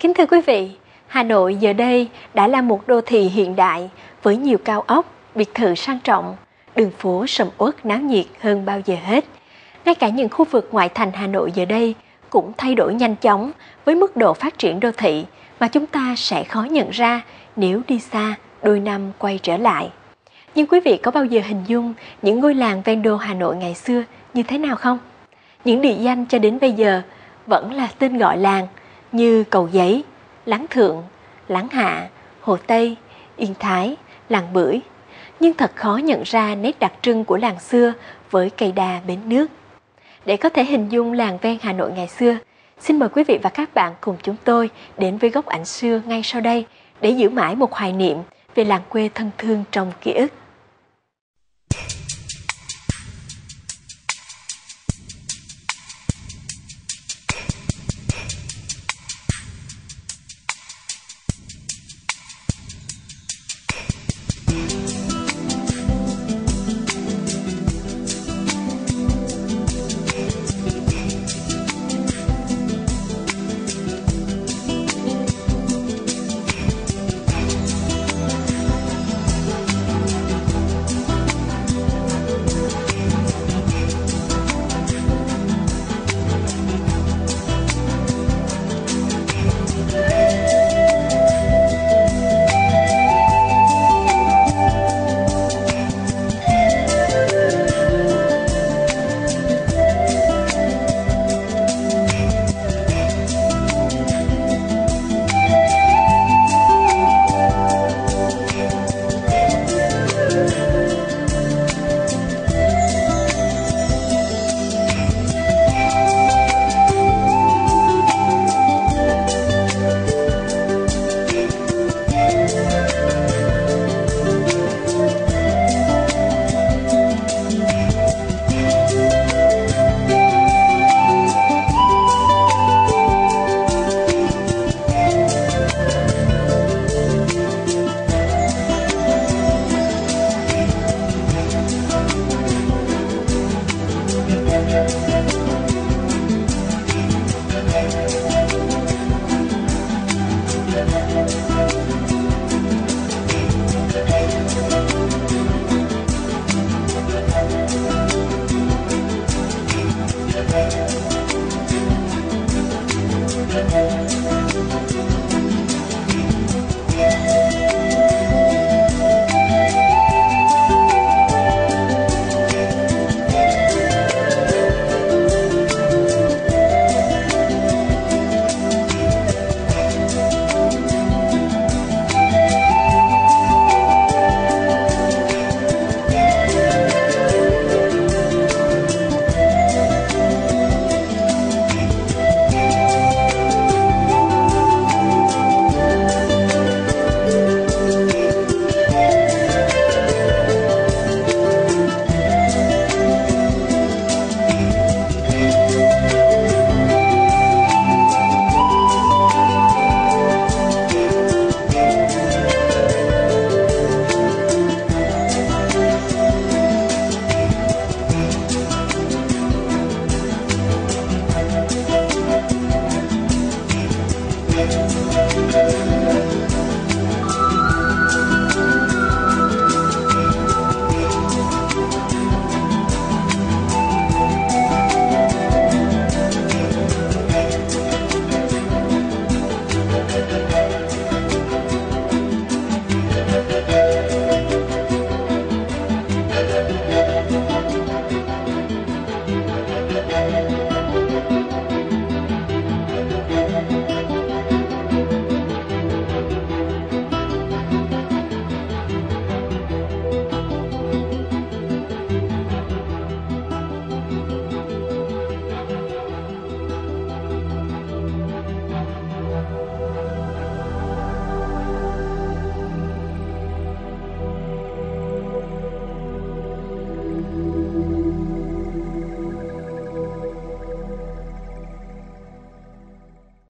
Kính thưa quý vị, Hà Nội giờ đây đã là một đô thị hiện đại với nhiều cao ốc, biệt thự sang trọng, đường phố sầm uất náo nhiệt hơn bao giờ hết. Ngay cả những khu vực ngoại thành Hà Nội giờ đây cũng thay đổi nhanh chóng với mức độ phát triển đô thị mà chúng ta sẽ khó nhận ra nếu đi xa đôi năm quay trở lại. Nhưng quý vị có bao giờ hình dung những ngôi làng ven đô Hà Nội ngày xưa như thế nào không? Những địa danh cho đến bây giờ vẫn là tên gọi làng như Cầu Giấy, Láng Thượng, Láng Hạ, Hồ Tây, Yên Thái, Làng Bưởi. Nhưng thật khó nhận ra nét đặc trưng của làng xưa với cây đa bến nước. Để có thể hình dung làng ven Hà Nội ngày xưa, xin mời quý vị và các bạn cùng chúng tôi đến với góc ảnh xưa ngay sau đây để giữ mãi một hoài niệm về làng quê thân thương trong ký ức.